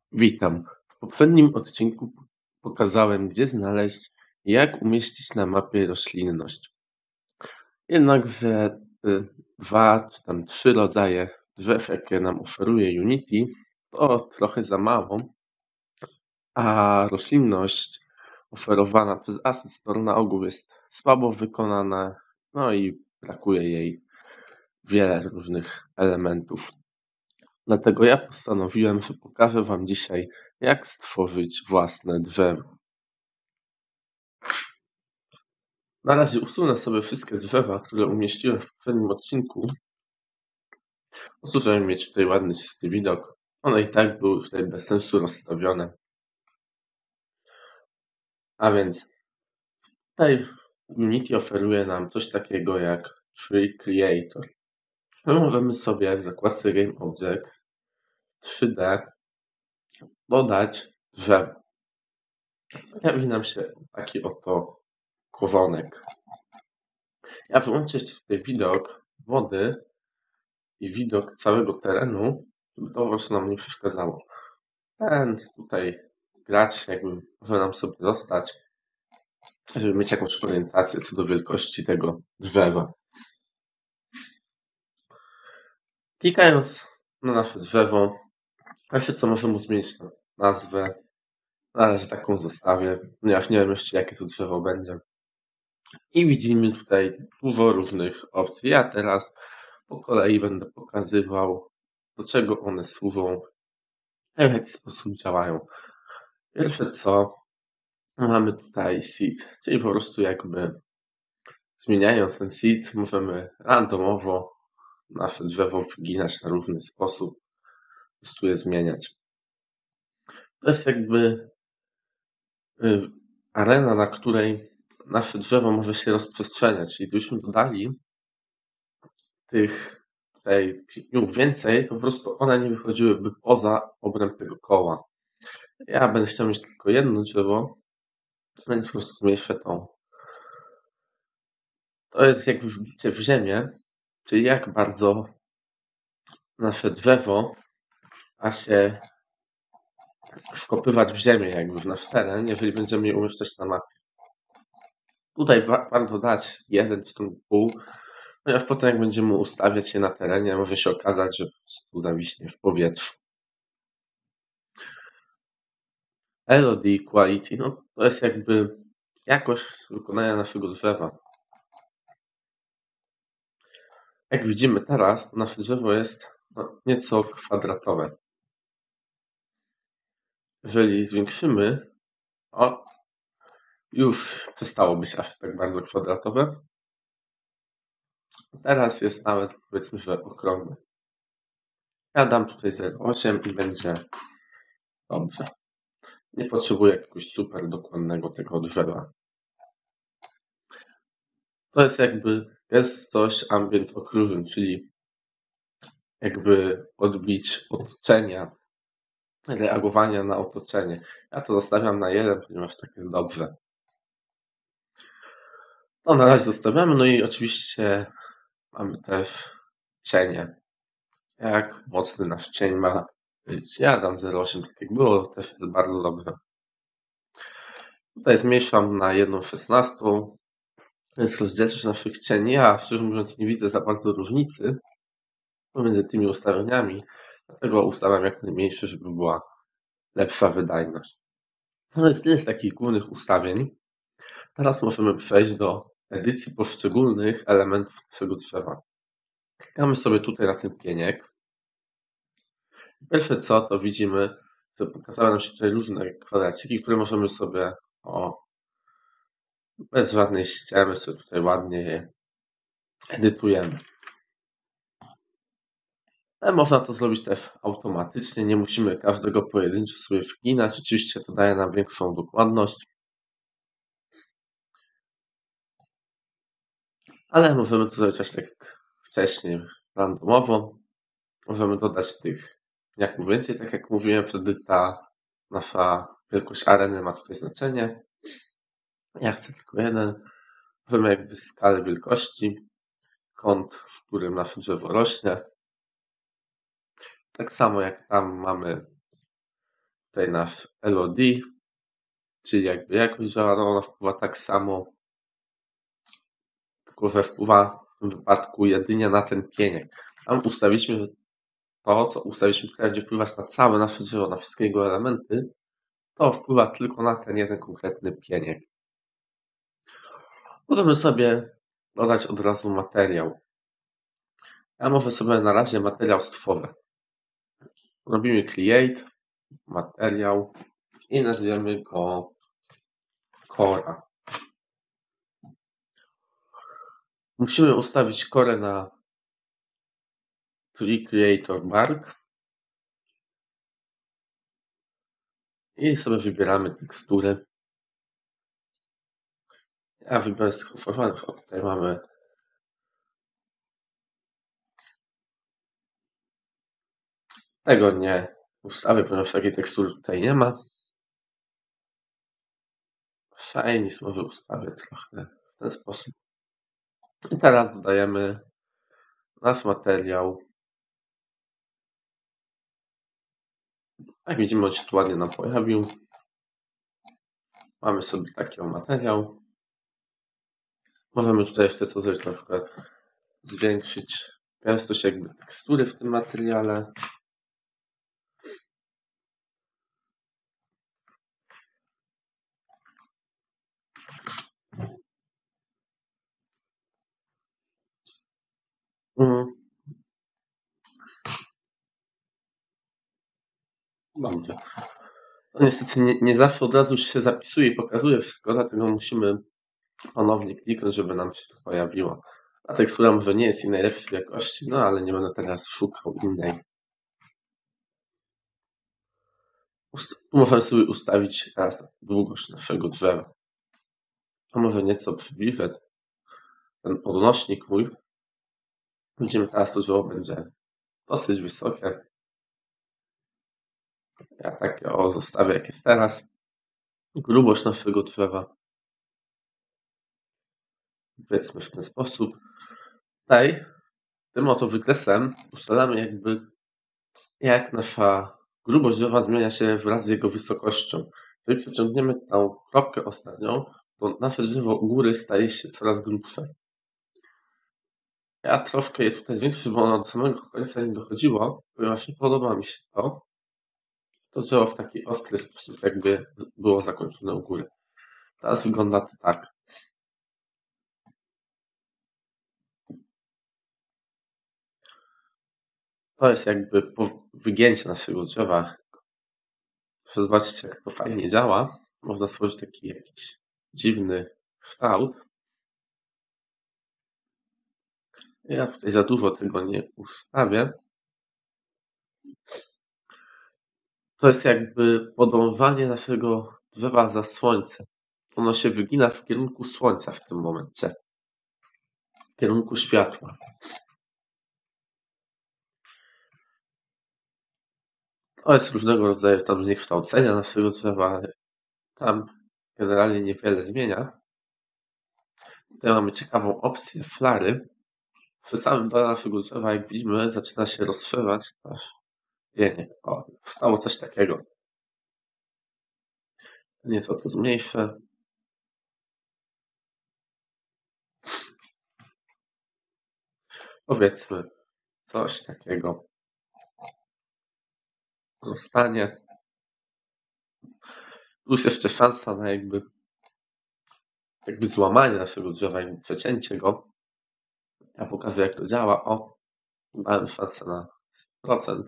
Witam. W poprzednim odcinku pokazałem, gdzie znaleźć i jak umieścić na mapie roślinność. Jednakże dwa czy tam trzy rodzaje drzew, jakie nam oferuje Unity, to trochę za mało, a roślinność oferowana przez Asset Store na ogół jest słabo wykonana, no i brakuje jej wiele różnych elementów. Dlatego ja postanowiłem, że pokażę Wam dzisiaj, jak stworzyć własne drzewo. Na razie usunę sobie wszystkie drzewa, które umieściłem w poprzednim odcinku, po to, żeby mieć tutaj ładny, czysty widok. One i tak były tutaj bez sensu rozstawione. A więc tutaj Unity oferuje nam coś takiego jak Tree Creator. My możemy sobie w zakładce Game Object 3D dodać drzewo. Pojawi nam się taki oto korzonek. Ja wyłączę tutaj widok wody i widok całego terenu, żeby to po prostu nam nie przeszkadzało. Ten tutaj gracz jakby może nam sobie zostać, żeby mieć jakąś orientację co do wielkości tego drzewa. Klikając na nasze drzewo, pierwsze co możemy zmienić na nazwę. Na razie taką zostawię, ponieważ nie wiem jeszcze jakie to drzewo będzie. I widzimy tutaj dużo różnych opcji. Ja teraz po kolei będę pokazywał, do czego one służą i w jaki sposób działają. Pierwsze co, mamy tutaj seed, czyli po prostu jakby zmieniając ten seed możemy randomowo nasze drzewo wyginać na różny sposób, po prostu je zmieniać. To jest jakby arena, na której nasze drzewo może się rozprzestrzeniać, czyli gdybyśmy dodali tych tutaj pniów więcej, to po prostu one nie wychodziłyby poza obręb tego koła. Ja będę chciał mieć tylko jedno drzewo, więc po prostu zmniejszę tą. To jest jakby wbicie w ziemię, czyli jak bardzo nasze drzewo ma się wkopywać w ziemię, jakby w nasz teren, jeżeli będziemy je umieszczać na mapie. Tutaj warto dać 1 czy 1,5, ponieważ potem jak będziemy ustawiać je na terenie, może się okazać, że po prostu zawiśnie w powietrzu. LOD Quality, no to jest jakby jakość wykonania naszego drzewa. Jak widzimy teraz, to nasze drzewo jest nieco kwadratowe. Jeżeli zwiększymy, już przestało być aż tak bardzo kwadratowe. Teraz jest nawet, powiedzmy, że okrągłe. Ja dam tutaj 0,8 i będzie dobrze. Nie potrzebuję jakiegoś super dokładnego tego drzewa. To jest jakby gęstość ambient occlusion, czyli jakby odbić otoczenia, reagowania na otoczenie. Ja to zostawiam na 1, ponieważ tak jest dobrze. To na razie zostawiamy, no i oczywiście mamy też cienie. Jak mocny nasz cień ma być. Ja dam 0,8, tak jak było, też jest bardzo dobrze. Tutaj zmniejszam na 1/16. To jest rozdzielczość naszych cieni. Ja szczerze mówiąc nie widzę za bardzo różnicy pomiędzy tymi ustawieniami, dlatego ustawiam jak najmniejszy, żeby była lepsza wydajność. To jest tyle z takich głównych ustawień. Teraz możemy przejść do edycji poszczególnych elementów naszego drzewa. Klikamy sobie tutaj na ten pieniek. Pierwsze co, to widzimy, że pokazały nam się tutaj różne kwadraciki, które możemy sobie bez żadnej ściemy sobie tutaj ładnie je edytujemy. Ale można to zrobić też automatycznie, nie musimy każdego pojedynczo sobie wginać. Oczywiście to daje nam większą dokładność. Ale możemy to zrobić tak jak wcześniej, randomowo. Możemy dodać tych pniaków więcej, tak jak mówiłem, wtedy ta nasza wielkość areny ma tutaj znaczenie. Ja chcę tylko 1. Możemy jakby skalę wielkości, kąt, w którym nasze drzewo rośnie. Tak samo jak tam mamy tutaj nasz LOD, czyli jakby jakość działa, no ona wpływa tak samo, tylko że wpływa w tym wypadku jedynie na ten pieniek. Tam ustawiliśmy, że to, co ustawiliśmy, które będzie wpływać na całe nasze drzewo, na wszystkie jego elementy, to wpływa tylko na ten jeden konkretny pieniek. Możemy sobie dodać od razu materiał. Ja może sobie na razie materiał stworzę. Robimy create, materiał i nazwiemy go Cora. Musimy ustawić Corę na Tree Creator Bark i sobie wybieramy tekstury. Ja wybiorę z tych otworzonych. Tutaj mamy tego nie ustawię, ponieważ takiej tekstury tutaj nie ma. Shinies może ustawię trochę w ten sposób. I teraz dodajemy nasz materiał. Jak widzimy, on się tu ładnie nam pojawił. Mamy sobie taki materiał. Możemy tutaj jeszcze co zrobić, na przykład zwiększyć gęstość jakby tekstury w tym materiale. Dobrze. To niestety nie zawsze od razu się zapisuje i pokazuje wszystko, dlatego musimy ponownie kliknąć, żeby nam się to pojawiło. Ta tekstura może nie jest najlepszej jakości, no ale nie będę teraz szukał innej. Tu możemy sobie ustawić teraz długość naszego drzewa. A może nieco przybliżę ten podnośnik mój. Widzimy teraz, to drzewo będzie dosyć wysokie. Ja takie zostawię jak jest teraz. Grubość naszego drzewa. Powiedzmy w ten sposób. Tutaj tym oto wykresem ustalamy jakby jak nasza grubość drzewa zmienia się wraz z jego wysokością. Jeżeli przeciągniemy tą kropkę ostatnią, to nasze drzewo u góry staje się coraz grubsze. Ja troszkę je tutaj zwiększę, żeby ono do samego końca nie dochodziło, ponieważ nie podoba mi się to. To drzewo w taki ostry sposób jakby było zakończone u góry. Teraz wygląda to tak. To jest jakby wygięcie naszego drzewa. Proszę zobaczyć, jak to fajnie działa. Można stworzyć taki jakiś dziwny kształt. Ja tutaj za dużo tego nie ustawię. To jest jakby podążanie naszego drzewa za słońcem. Ono się wygina w kierunku słońca w tym momencie. W kierunku światła. To jest różnego rodzaju tam zniekształcenia naszego drzewa, ale tam generalnie niewiele zmienia. Tutaj mamy ciekawą opcję flary. Przy samym dole naszego drzewa, jak widzimy, zaczyna się rozszerzać nasz pieniek. O, wstało coś takiego. Nieco to zmniejszę. Powiedzmy coś takiego zostanie. Tu jest jeszcze szansa na jakby złamanie naszego drzewa i przecięcie go. Ja pokazuję, jak to działa. O, dałem szansę na 100%.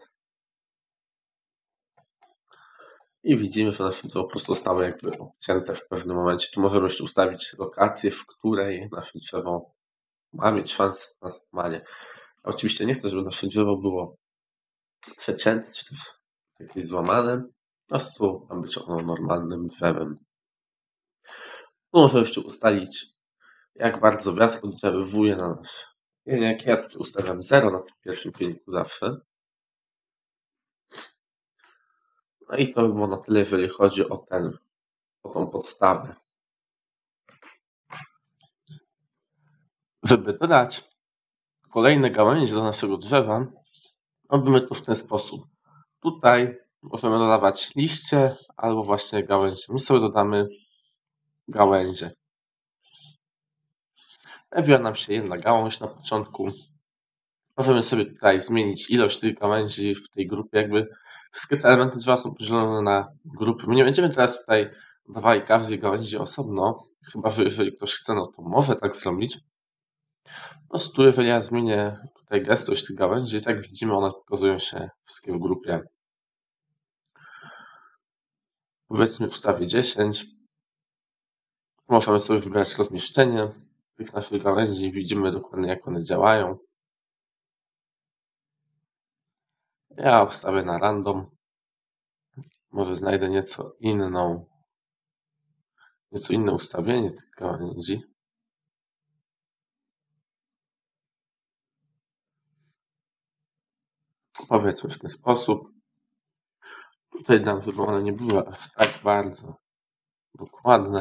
I widzimy, że nasze drzewo po prostu zostało jakby obcięte w pewnym momencie. Tu możemy jeszcze ustawić lokację, w której nasze drzewo ma mieć szansę na złamanie. Oczywiście nie chcę, żeby nasze drzewo było przecięte, czy też jakieś złamane. Po prostu ma być ono normalnym drzewem. Tu można jeszcze ustalić, jak bardzo wiatr oddziaływuje na nasz pieniek. Ja tutaj ustawiam 0 na tym pierwszym pieniku zawsze. No i to by było na tyle, jeżeli chodzi o tą podstawę. Żeby dodać kolejne gałęzie do naszego drzewa, robimy to w ten sposób. Tutaj Możemy dodawać liście albo właśnie gałęzie. My sobie dodamy gałęzie. Pojawiła nam się jedna gałąź na początku. Możemy sobie tutaj zmienić ilość tych gałęzi w tej grupie. Jakby wszystkie te elementy drzewa są podzielone na grupy. My nie będziemy teraz tutaj dawali każdej gałęzi osobno, chyba że jeżeli ktoś chce, no to może tak zrobić. Po prostu jeżeli ja zmienię tutaj gęstość tych gałęzi, tak widzimy, one pokazują się wszystkie w grupie. Powiedzmy ustawię 10. Możemy sobie wybrać rozmieszczenie tych naszych gałęzi i widzimy dokładnie, jak one działają. Ja ustawię na random. Może znajdę nieco inne ustawienie tych gałęzi. Powiedzmy w ten sposób. Tutaj dam, żeby one nie były aż tak bardzo dokładne.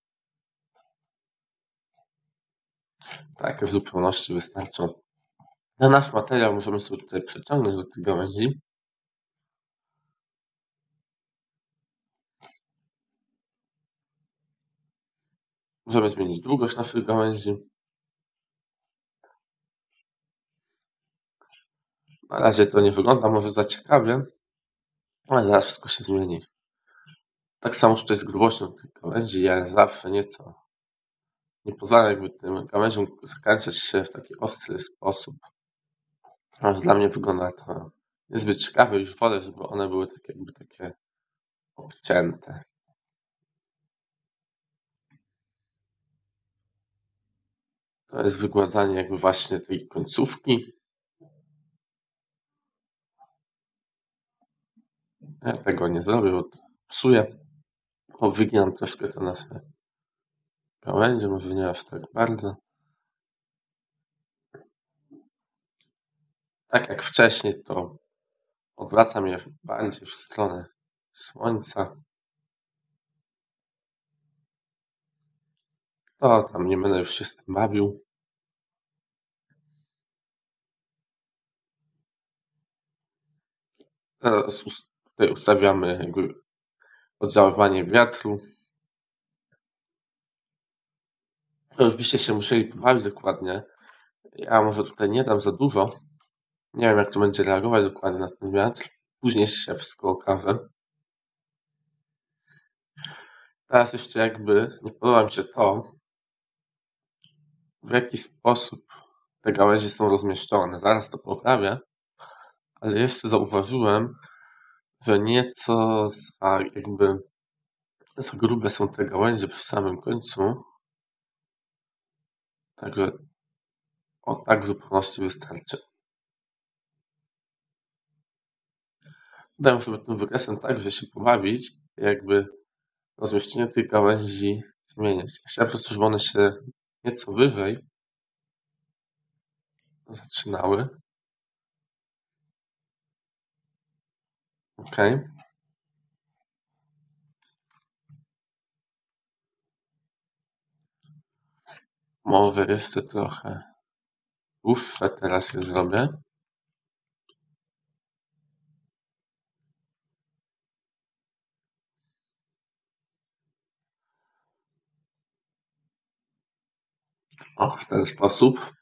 Takie w zupełności wystarczą. Na nasz materiał możemy sobie tutaj przeciągnąć do tych gałęzi. Możemy zmienić długość naszych gałęzi. Na razie to nie wygląda może za ciekawie, ale zaraz wszystko się zmieni. Tak samo tutaj z grubością tych gałęzi. Ja zawsze nieco nie pozwalam jakby tym gałęziom zakręcać się w taki ostry sposób. Aż dla mnie wygląda to niezbyt ciekawe. Już wolę, żeby one były takie obcięte. To jest wygładzanie jakby właśnie tej końcówki. Ja tego nie zrobię, bo to psuję. Wyginam troszkę te nasze gałęzie, może nie aż tak bardzo. Tak jak wcześniej, to odwracam je bardziej w stronę słońca. To tam nie będę już się z tym bawił. Teraz tutaj ustawiamy jakby oddziaływanie wiatru. To już byście się musieli pobawić dokładnie. Ja może tutaj nie dam za dużo. Nie wiem, jak to będzie reagować dokładnie na ten wiatr. Później się wszystko okaże. Teraz jeszcze jakby nie podoba mi się to, w jaki sposób te gałęzie są rozmieszczone. Zaraz to poprawię, ale jeszcze zauważyłem, że nieco za grube są te gałęzie przy samym końcu. Także tak w zupełności wystarczy. Daję sobie tym wykresem tak, że się pobawić, jakby rozmieszczenie tych gałęzi zmieniać. Chciałem po prostu, żeby one się nieco wyżej zaczynały. Ok. Może jeszcze trochę dłuższe teraz je zrobię. O, w ten sposób.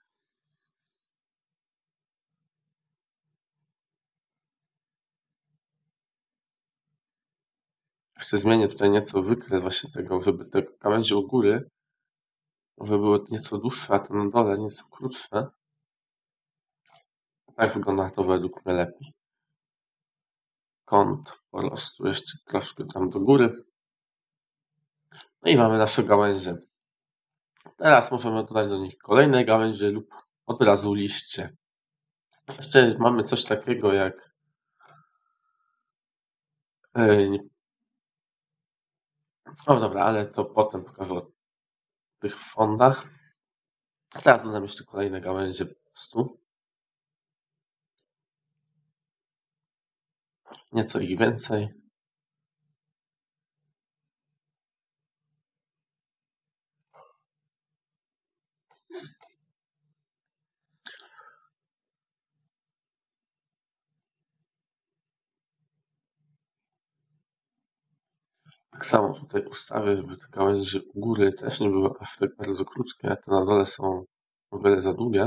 Jeszcze zmienię tutaj nieco wykres właśnie tego, żeby te gałęzie u góry może były nieco dłuższe, a te na dole nieco krótsze. Tak wygląda to według mnie lepiej. Kąt po prostu jeszcze troszkę tam do góry. No i mamy nasze gałęzie. Teraz możemy dodać do nich kolejne gałęzie lub od razu liście. Jeszcze mamy coś takiego jak no dobra, ale to potem pokażę o tych fondach. Teraz dodam jeszcze kolejne gałęzie po prostu. Nieco ich więcej. Tak samo tutaj ustawię, żeby te gałęzie u góry też nie były aż tak bardzo krótkie, te na dole są o wiele za długie.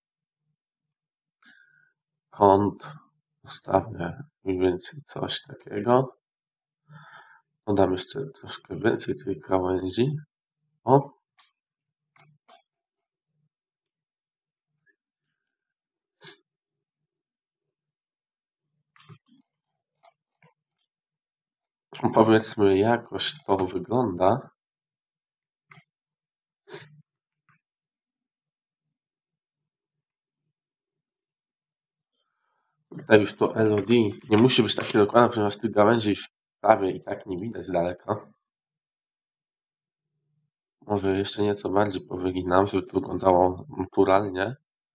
Kąt ustawię mniej więcej coś takiego. Dodam jeszcze troszkę więcej tej gałęzi. O! Powiedzmy, jakoś to wygląda. Tutaj już to LOD nie musi być takie dokładne, ponieważ tych gałęzi już prawie i tak nie widać z daleka. Może jeszcze nieco bardziej powyginam, żeby to wyglądało naturalnie.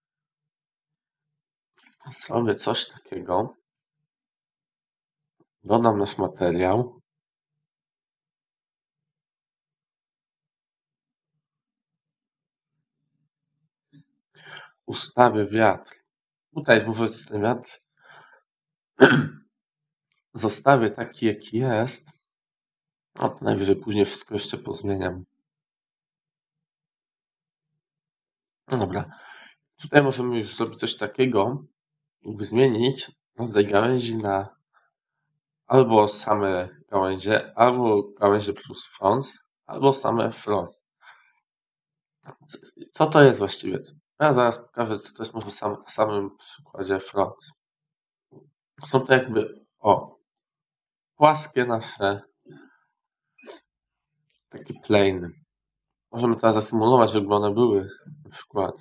Zrobię coś takiego. Dodam nasz materiał. Ustawię wiatr. Tutaj może ten wiatr zostawię taki, jaki jest. A to najwyżej później wszystko jeszcze pozmieniam. No dobra. Tutaj możemy już zrobić coś takiego, jakby zmienić rodzaj gałęzi na albo same gałęzie, albo gałęzie plus frons, albo same frons. Co to jest właściwie? Ja zaraz pokażę, co to jest może na samym przykładzie frons. Są to jakby, płaskie nasze takie plane. Możemy teraz zasymulować, żeby one były na przykład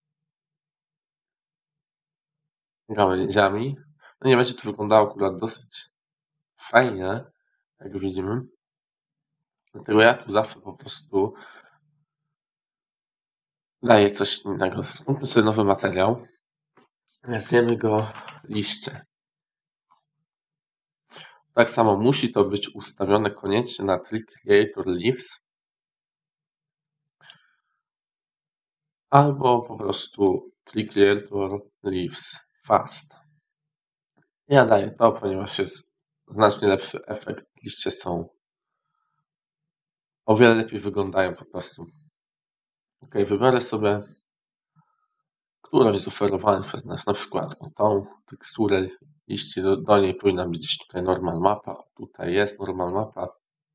gałęziami. No nie będzie to wyglądało akurat dosyć fajnie, jak widzimy. Dlatego ja tu zawsze po prostu daję coś innego. Zróbmy sobie nowy materiał. Nazwiemy go liście. Tak samo musi to być ustawione koniecznie na Tree Creator Leaves. Albo po prostu Tree Creator Leaves Fast. Ja daję to, ponieważ jest znacznie lepszy efekt. Liście są o wiele lepiej wyglądają po prostu. Ok, wybiorę sobie którąś z oferowanych przez nas, na przykład tą teksturę liści, do niej powinna być gdzieś tutaj normal mapa. Tutaj jest normal mapa.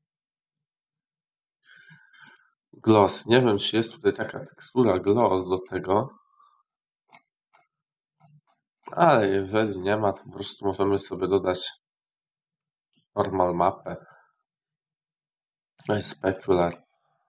Gloss. Nie wiem, czy jest tutaj taka tekstura gloss do tego. Ale jeżeli nie ma, to po prostu możemy sobie dodać normal mapę. To jest specular.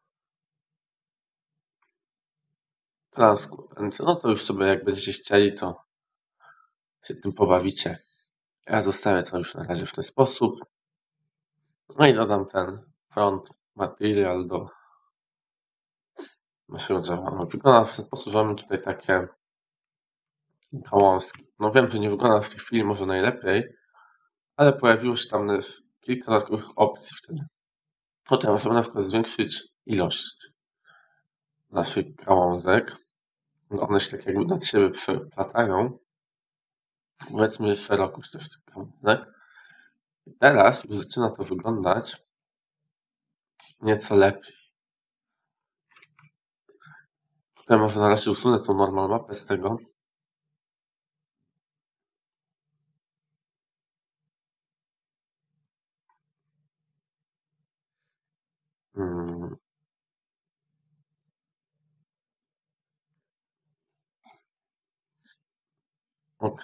Transparent. No to już sobie jak będziecie chcieli, to się tym pobawicie. Ja zostawię to już na razie w ten sposób. No i dodam ten front material do naszego drzewa. No, wygląda w ten sposób, że mamy tutaj takie gałązki. No wiem, że nie wygląda w tej chwili może najlepiej, ale pojawiło się tam kilka dodatkowych opcji wtedy. Potem możemy na przykład zwiększyć ilość naszych gałązek. One się tak jakby nad siebie przeplatają. Powiedzmy szerokość też tych gałązek. I teraz już zaczyna to wyglądać nieco lepiej. Tutaj może na razie usunę tą normal mapę z tego. Ok.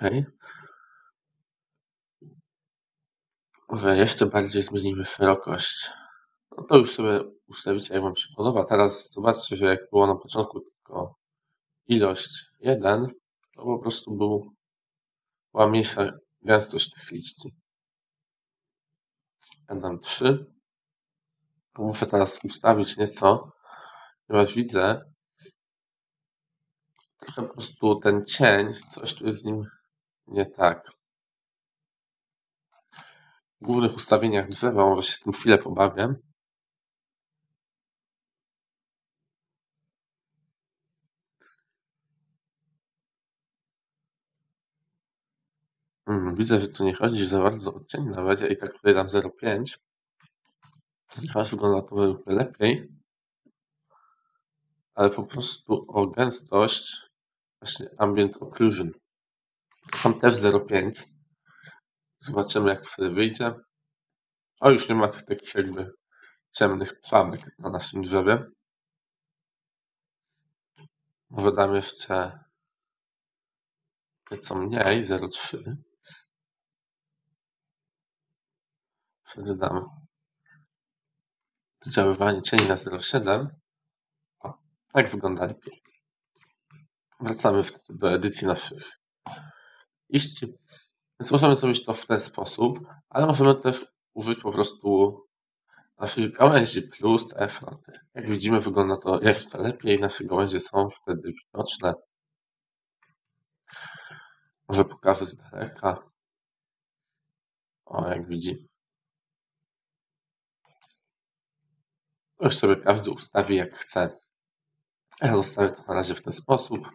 Może jeszcze bardziej zmienimy szerokość. No to już sobie ustawicie, jak Wam się podoba. Teraz zobaczcie, że jak było na początku tylko ilość 1, to po prostu była mniejsza gęstość tych liści. Ja dam 3. Muszę teraz ustawić nieco, ponieważ widzę trochę po prostu ten cień, coś tu jest z nim nie tak. W głównych ustawieniach drzewa, może się z tym chwilę pobawię. Widzę, że tu nie chodzi za bardzo o cień nawet, ja i tak tutaj dam 0,5. Teraz wygląda to według mnie lepiej, ale po prostu o gęstość, właśnie ambient occlusion. Mam też 0,5. Zobaczymy, jak wtedy wyjdzie. O, już nie ma tych takich jakby ciemnych plamek na naszym drzewie. Może dam jeszcze nieco mniej, 0,3. Wtedy dam oddziaływanie cieni na 0,7. O, tak wygląda lepiej. Wracamy wtedy do edycji naszych liści. Więc możemy zrobić to w ten sposób, ale możemy też użyć po prostu naszych gałęzi plus te fronty. Jak widzimy, wygląda to jeszcze lepiej. Nasze gałęzie są wtedy widoczne. Może pokażę z daleka. O, jak widzi. Już sobie każdy ustawi jak chce. Ja zostawię to na razie w ten sposób.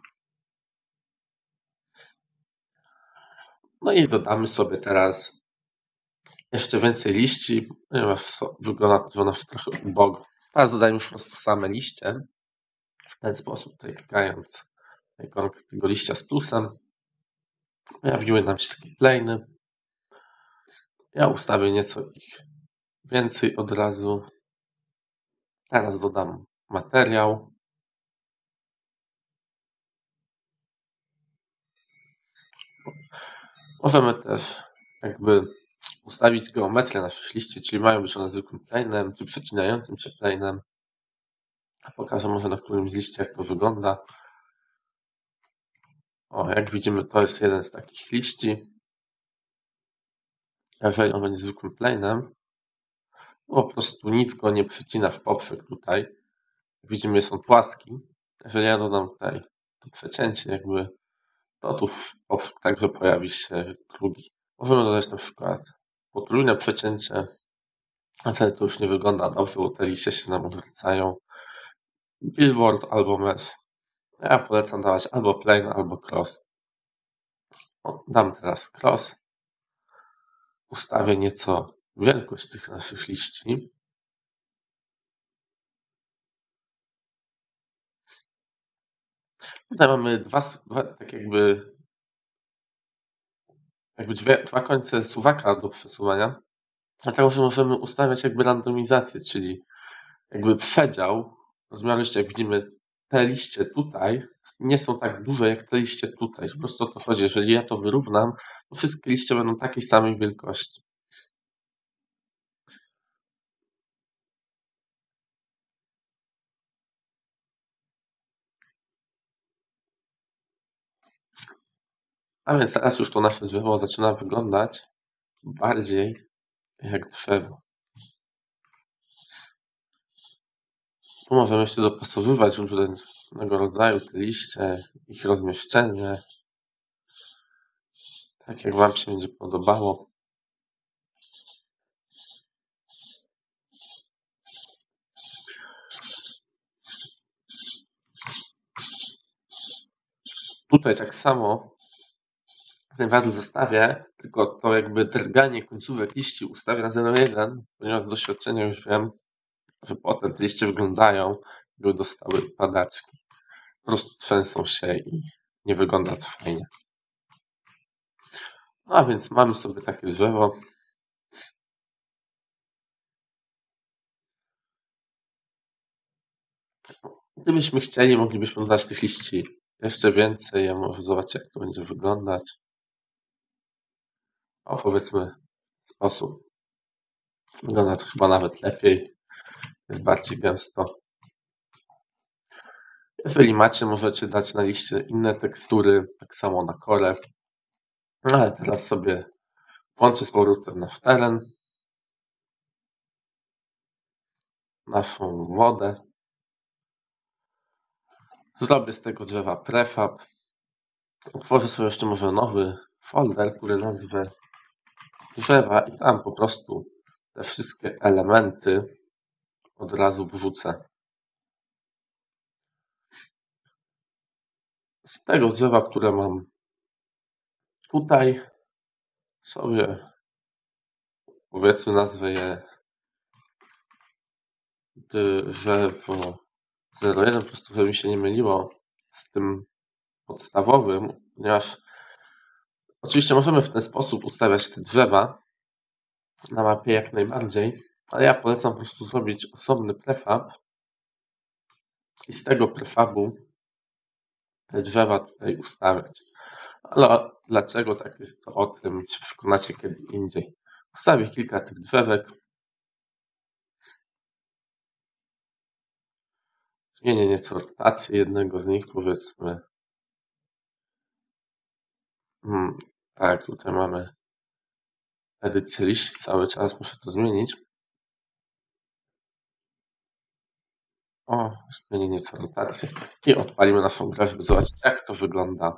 No i dodamy sobie teraz jeszcze więcej liści, ponieważ wygląda to nasz trochę ubogo. Teraz dodajmy już po prostu same liście. W ten sposób, tutaj klikając na ikonkę tego liścia z plusem, pojawiły nam się takie plejny. Ja ustawię nieco ich więcej od razu. Teraz dodam materiał. Możemy też jakby ustawić geometrię naszych liści, czyli mają być one zwykłym planem, czy przecinającym się planem. Pokażę może na którymś z liści, jak to wygląda. O, jak widzimy, to jest jeden z takich liści. Jeżeli on będzie zwykłym planem, po prostu nic go nie przecina w poprzek tutaj. Jak widzimy, jest on płaski. Jeżeli ja dodam tutaj to przecięcie, jakby to tu w poprzek także pojawi się drugi. Możemy dodać na przykład potrójne przecięcie, a wtedy to już nie wygląda dobrze, bo te liście się nam odwracają. Billboard albo mesh. Ja polecam dawać albo plane, albo cross. O, dam teraz cross. Ustawię nieco wielkość tych naszych liści. Tutaj mamy tak jakby dwa końce suwaka do przesuwania. Dlatego, że możemy ustawiać jakby randomizację, czyli jakby przedział rozmiaru liści. Jak widzimy, te liście tutaj nie są tak duże jak te liście tutaj. Po prostu o to chodzi. Jeżeli ja to wyrównam, to wszystkie liście będą takiej samej wielkości. A więc teraz już to nasze drzewo zaczyna wyglądać bardziej jak drzewo. Tu możemy jeszcze dopasowywać różnego rodzaju te liście, ich rozmieszczenie, tak jak Wam się będzie podobało. Tutaj tak samo ten wiatr zostawię, tylko to jakby drganie końcówek liści ustawię na 0,1, ponieważ z doświadczenia już wiem, że potem te liście wyglądają, jakby dostały padaczki. Po prostu trzęsą się i nie wygląda to fajnie. No a więc mamy sobie takie drzewo. Gdybyśmy chcieli, moglibyśmy dodać tych liści jeszcze więcej. Ja może zobaczę, jak to będzie wyglądać. O, powiedzmy w sposób. Wygląda to chyba nawet lepiej. Jest bardziej gęsto. Jeżeli macie, możecie dać na liście inne tekstury, tak samo na kole. No ale teraz sobie włączę z powrotem nasz teren, naszą wodę. Zrobię z tego drzewa prefab. Otworzę sobie jeszcze może nowy folder, który nazwę drzewa i tam po prostu te wszystkie elementy od razu wrzucę. Z tego drzewa, które mam tutaj, sobie powiedzmy nazwę je drzewo 01, po prostu żeby mi się nie myliło z tym podstawowym, ponieważ oczywiście możemy w ten sposób ustawiać te drzewa na mapie jak najbardziej, ale ja polecam po prostu zrobić osobny prefab i z tego prefabu te drzewa tutaj ustawiać. Ale dlaczego tak jest, to o tym się przekonacie kiedy indziej. Ustawię kilka tych drzewek. Zmienię nieco rotację jednego z nich, powiedzmy. Tak, tutaj mamy edycję liści cały czas, muszę to zmienić. O, zmienię nieco rotację i odpalimy naszą grę, żeby zobaczyć jak to wygląda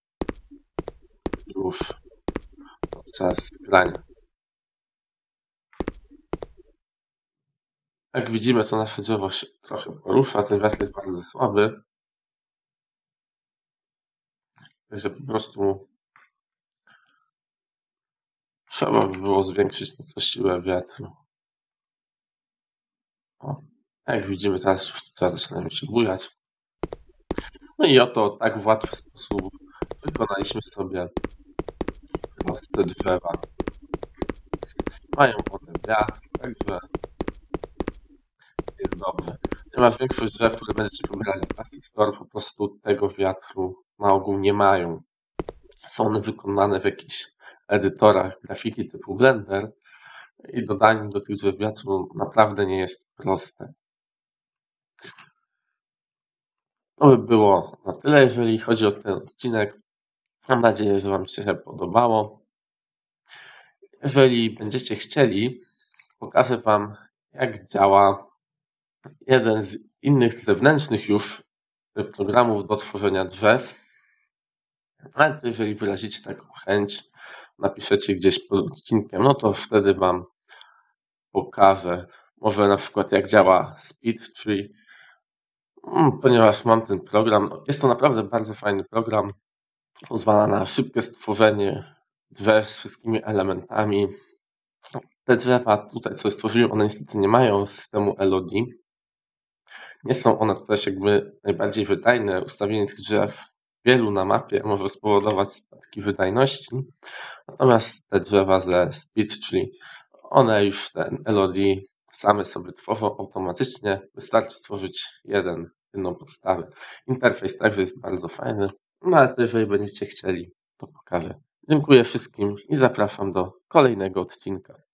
już podczas grania. Jak widzimy, to nasze drzewo się trochę porusza, ten wiatr jest bardzo słaby. Także po prostu trzeba by było zwiększyć nieco siłę wiatru. O, jak widzimy, teraz już tutaj zaczynają się bujać. No i oto tak w łatwy sposób wykonaliśmy sobie proste drzewa. Mają one wiatr, także jest dobrze. Ponieważ większość drzew, które będziecie pobierać z Asset Store, po prostu tego wiatru na ogół nie mają. Są one wykonane w jakichś edytorach grafiki typu Blender i dodanie do tych drzew wiatru naprawdę nie jest proste. To by było na tyle, jeżeli chodzi o ten odcinek. Mam nadzieję, że Wam się podobało. Jeżeli będziecie chcieli, pokażę Wam, jak działa jeden z innych zewnętrznych już programów do tworzenia drzew. Ale to jeżeli wyrazicie taką chęć, napiszecie gdzieś pod odcinkiem, no to wtedy Wam pokażę. Może na przykład jak działa SpeedTree, ponieważ mam ten program. Jest to naprawdę bardzo fajny program. Pozwala na szybkie stworzenie drzew z wszystkimi elementami. Te drzewa tutaj, co stworzyłem, one niestety nie mają systemu LOD. Nie są one też jakby najbardziej wydajne. Ustawienie tych drzew wielu na mapie może spowodować spadki wydajności. Natomiast te drzewa ze SpeedTree, one już ten LOD same sobie tworzą automatycznie. Wystarczy stworzyć jedną podstawę. Interfejs także jest bardzo fajny. No ale to jeżeli będziecie chcieli, to pokażę. Dziękuję wszystkim i zapraszam do kolejnego odcinka.